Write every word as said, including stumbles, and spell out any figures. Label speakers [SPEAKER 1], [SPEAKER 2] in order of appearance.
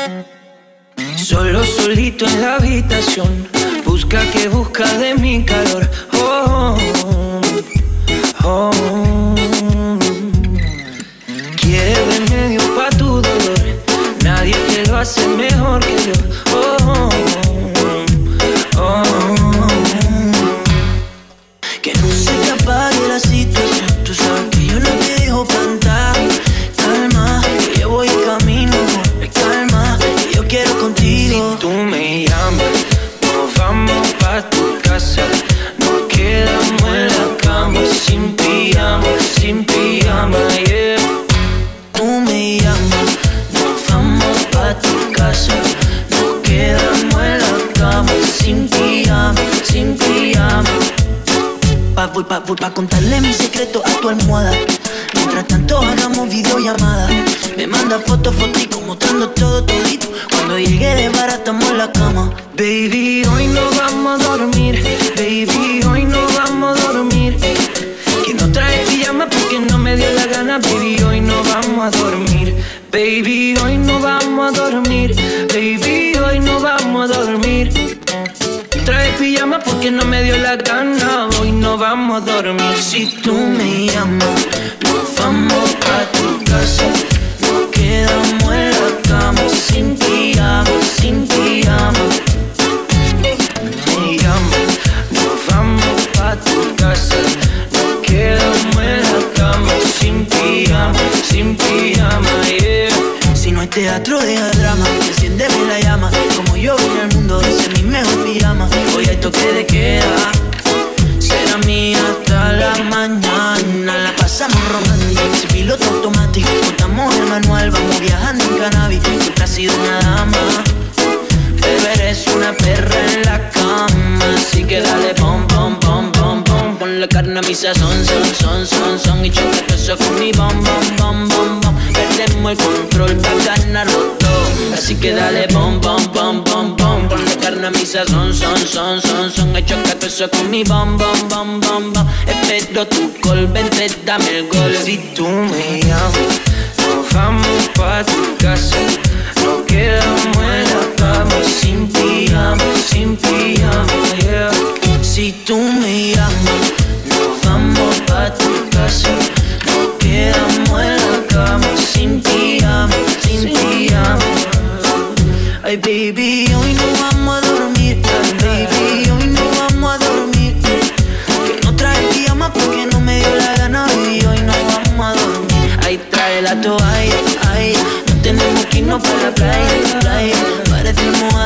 [SPEAKER 1] Solo solito en la habitación, busca que busca de mi calor. Oh, oh, oh. Quiere remedio pa' tu dolor, nadie te lo hace mejor que yo. Oh, oh, oh, oh. Que no se te apague la situación, tú sabes que yo no te dejo plantar. Calma, que yo voy camino, calma, que yo quiero contigo. Si tú me llamas, nos vamos pa' tu casa, nos quedamos en la cama, sin pijama, sin pijama, yeah. Tú me llamas, nos vamos pa' tu casa, nos quedamos en la cama, sin pijama, sin pijama. Pa, voy pa, voy pa contarle mi secreto a tu almohada. Mientras tanto hagamos videollamada. Me manda fotos, fotico, mostrando todo todito. Cuando llegue de barata estamos en la cama. Baby, hoy no vamos a dormir. Baby, hoy no vamos a dormir. Que no trae pijama porque no me dio la gana. Baby, hoy no vamos a dormir. Baby, hoy no vamos a dormir. Baby, hoy no vamos a dormir. Trae pijama porque no me dio la gana. Hoy no vamos a dormir. Si tú me llamas, nos vamos pa' tu casa, nos quedamos en la cama, sin pijama, sin pijama. Me llamas, nos vamos pa' tu casa, nos quedamos en la cama, sin pijama, sin pijama, yeah. Si no hay teatro, deja drama, enciéndeme la llama. Como yo vine al mundo, ese es mi mejor pijama. Hoy hay toque de queda, será mía hasta la mañana. La pasamos romántica, sin piloto automático. Montamos el manual, vamos viajando en cannabis. Siempre has sido una dama, pero eres una perra en la cama. Así que dale pom, pom, pom, pom, pom. Pon la carne a mi sazón, son, son, son, son. Y choca eso con mi bom, bom, bom, bom, bom. Perdemos el control pa' ganarlo todo. Así que dale bom, bom, bom, bom, bom. Pon la carne a mi sazón, son, son, son, son. He chocado eso con mi bom, bom, bom, bom, bom. Espero tu call, vente, dame el gol. Si tú me llamas, nos vamos pa' tu casa, nos quedamos en la cama, sin pijama, sin pijama, yeah. Si tú me llamas, nos vamos pa' tu casa, nos quedamos en la cama, sin pijama, sin pijama. Ay, baby, hoy no vamos a dormir. Ay, baby, hoy no vamos a dormir. Que no trae pijama porque no me dio la gana. Baby, hoy no vamos a dormir. Ay, trae la toalla, ay. No tenemos que irnos para la playa, playa. Parecemos